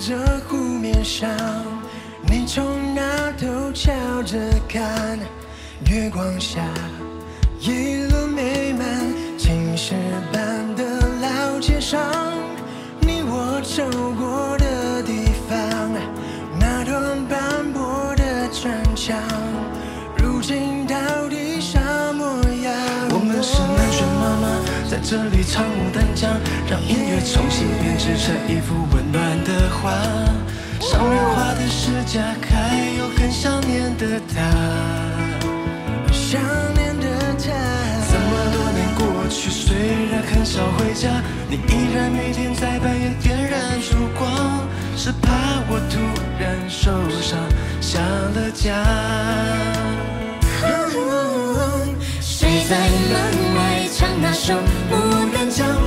着湖面上，你从那头瞧着看，月光下一路美满，青石板的老街上，你我走过的地方，那段斑驳的砖墙，如今到底啥模样？ 我们是南拳妈妈，在这里唱牡丹江，让音乐重新编织成一幅温暖的画。上面画的是家，还有很想念的他。 想念的他， 这么多年过去，虽然很少回家，你依然每天在半夜点燃烛光，是怕我突然受伤，下了家。 谁在门外唱那首《牡丹江》？